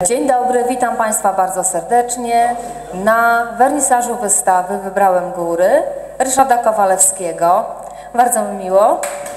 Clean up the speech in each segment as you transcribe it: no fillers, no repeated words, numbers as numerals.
Dzień dobry, witam Państwa bardzo serdecznie. Na wernisażu wystawy Wybrałem Góry Ryszarda Kowalewskiego. Bardzo mi miło.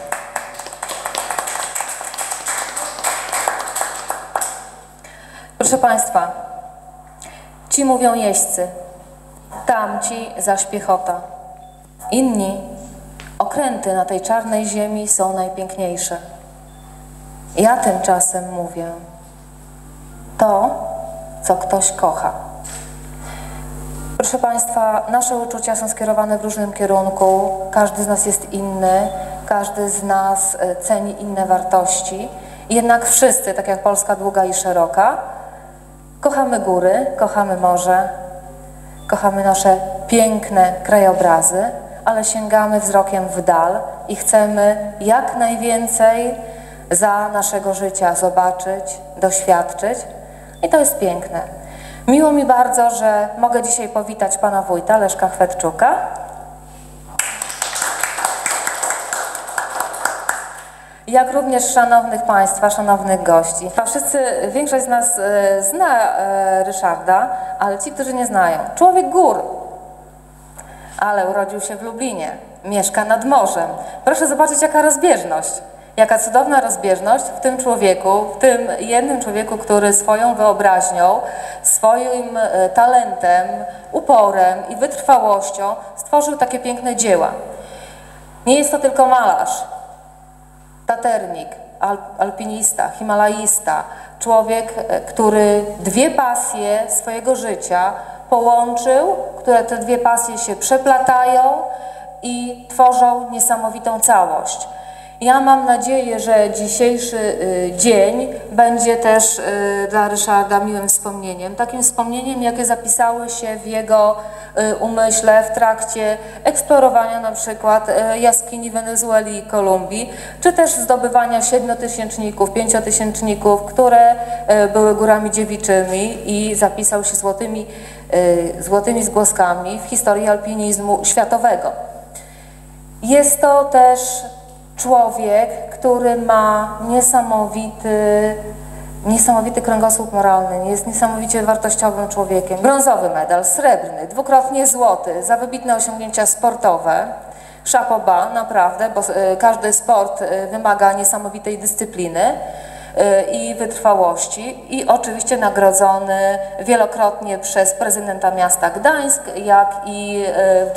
Proszę Państwa, ci mówią jeźdźcy, tamci zaś piechota. Inni okręty na tej czarnej ziemi są najpiękniejsze. Ja tymczasem mówię to, co ktoś kocha. Proszę Państwa, nasze uczucia są skierowane w różnym kierunku. Każdy z nas jest inny, każdy z nas ceni inne wartości. Jednak wszyscy, tak jak Polska długa i szeroka, kochamy góry, kochamy morze, kochamy nasze piękne krajobrazy, ale sięgamy wzrokiem w dal i chcemy jak najwięcej za naszego życia zobaczyć, doświadczyć. I to jest piękne. Miło mi bardzo, że mogę dzisiaj powitać pana wójta Leszka Chwetczuka. Jak również szanownych Państwa, szanownych gości. Większość z nas zna Ryszarda, ale ci, którzy nie znają. Człowiek gór, ale urodził się w Lublinie, mieszka nad morzem. Proszę zobaczyć, jaka rozbieżność. Jaka cudowna rozbieżność w tym człowieku, w tym jednym człowieku, który swoją wyobraźnią, swoim talentem, uporem i wytrwałością stworzył takie piękne dzieła. Nie jest to tylko malarz, taternik, alpinista, himalaista, człowiek, który dwie pasje swojego życia połączył, które te dwie pasje się przeplatają i tworzą niesamowitą całość. Ja mam nadzieję, że dzisiejszy dzień będzie też dla Ryszarda miłym wspomnieniem. Takim wspomnieniem, jakie zapisały się w jego umyśle w trakcie eksplorowania na przykład jaskini Wenezueli i Kolumbii, czy też zdobywania 7-tysięczników, 5-tysięczników, które były górami dziewiczymi i zapisał się złotymi zgłoskami w historii alpinizmu światowego. Jest to też człowiek, który ma niesamowity kręgosłup moralny, jest niesamowicie wartościowym człowiekiem. Brązowy medal, srebrny, dwukrotnie złoty za wybitne osiągnięcia sportowe. Chapeau bas, naprawdę, bo każdy sport wymaga niesamowitej dyscypliny i wytrwałości i oczywiście nagrodzony wielokrotnie przez prezydenta miasta Gdańsk, jak i w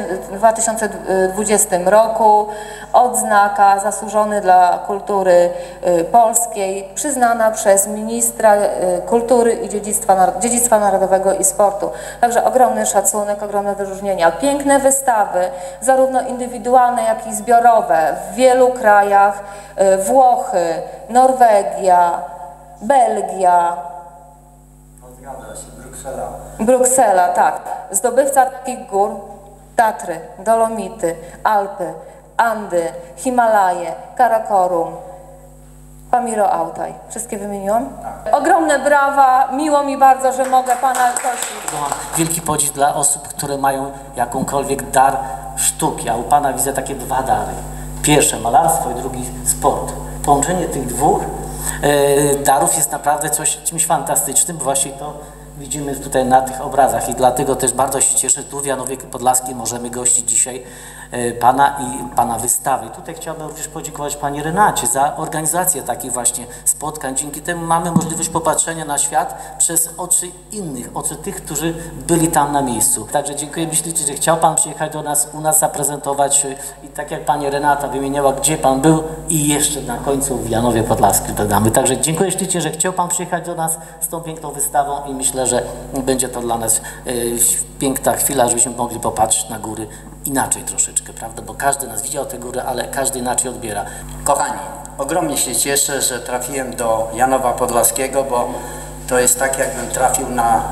2020 roku odznaka zasłużony dla kultury polskiej przyznana przez ministra kultury i dziedzictwa narodowego i sportu. Także ogromny szacunek, ogromne wyróżnienia. Piękne wystawy, zarówno indywidualne, jak i zbiorowe w wielu krajach, Włochy, Norwegia, Belgia. Zgadza się, Bruksela. Bruksela, tak. Zdobywca takich gór: Tatry, Dolomity, Alpy, Andy, Himalaje, Karakorum, Pamiro Altaj. Wszystkie wymieniłam? Tak. Ogromne brawa, miło mi bardzo, że mogę pana prosić. Mam wielki podziw dla osób, które mają jakąkolwiek dar sztuki, a u pana widzę takie dwa dary. Pierwsze malarstwo i drugi sport. Połączenie tych dwóch darów jest naprawdę czymś fantastycznym, bo właśnie to widzimy tutaj na tych obrazach i dlatego też bardzo się cieszę, tu w Janowie Podlaskiej możemy gościć dzisiaj pana i pana wystawy. I tutaj chciałbym również podziękować pani Renacie za organizację takich właśnie spotkań. Dzięki temu mamy możliwość popatrzenia na świat przez oczy innych, oczy tych, którzy byli tam na miejscu. Także dziękuję, myślę, że chciał pan przyjechać do nas, u nas zaprezentować i tak jak pani Renata wymieniała, gdzie pan był i jeszcze na końcu w Janowie Podlaskim dodamy. Także dziękuję ślicznie, że chciał pan przyjechać do nas z tą piękną wystawą i myślę, że będzie to dla nas piękna chwila, żebyśmy mogli popatrzeć na góry inaczej troszeczkę, prawda? Bo każdy nas widział te góry, ale każdy inaczej odbiera. Kochani, ogromnie się cieszę, że trafiłem do Janowa Podlaskiego, bo to jest tak, jakbym trafił na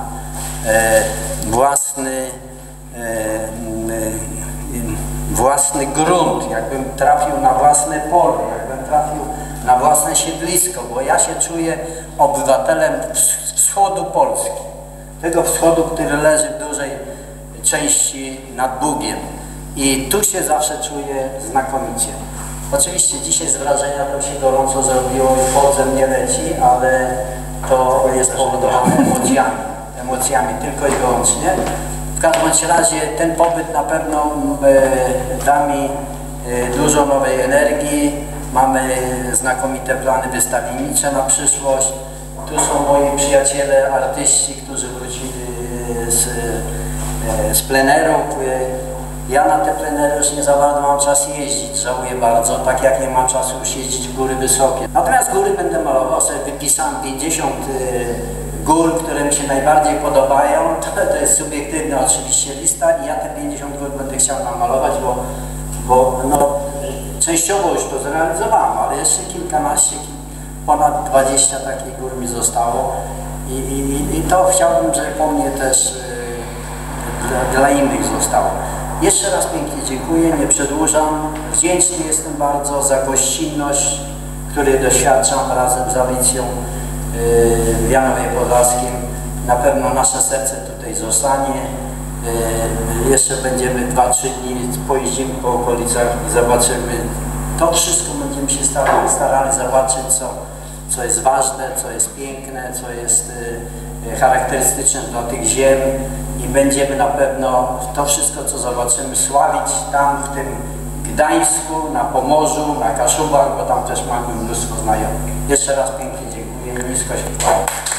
własny grunt, jakbym trafił na własne pole, jakbym trafił na własne siedlisko, bo ja się czuję obywatelem wschodu Polski. Tego wschodu, który leży w dużej części nad Bugiem. I tu się zawsze czuję znakomicie. Oczywiście dzisiaj z wrażenia to się gorąco zrobiło i pot ze mnie leci, ale to jest powodowane emocjami tylko i wyłącznie. W każdym bądź razie ten pobyt na pewno da mi dużo nowej energii. Mamy znakomite plany wystawiennicze na przyszłość. Tu są moi przyjaciele, artyści, którzy wrócili z plenerów. Ja na te plenery już nie za bardzo mam czas jeździć, żałuję bardzo, tak jak nie mam czasu już jeździć w góry wysokie. Natomiast góry będę malował, sobie wypisałem 50 gór, które mi się najbardziej podobają. To jest subiektywna oczywiście lista i ja te 50 gór będę chciał namalować, bo no, częściowo już to zrealizowałem, ale jeszcze kilkanaście, ponad 20 takich gór mi zostało i to chciałbym, żeby po mnie też dla innych zostało. Jeszcze raz pięknie dziękuję, nie przedłużam. Wdzięczny jestem bardzo za gościnność, której doświadczam razem z Alicją w Janowie Podlaskim. Na pewno nasze serce tutaj zostanie. Jeszcze będziemy 2-3 dni, pojeździmy po okolicach i zobaczymy. To wszystko będziemy się starali zobaczyć, co jest ważne, co jest piękne, co jest charakterystyczne dla tych ziem i będziemy na pewno to wszystko, co zobaczymy, sławić tam w tym Gdańsku, na Pomorzu, na Kaszubach, bo tam też mamy mnóstwo znajomych. Jeszcze raz pięknie dziękuję i nisko się kłaniam.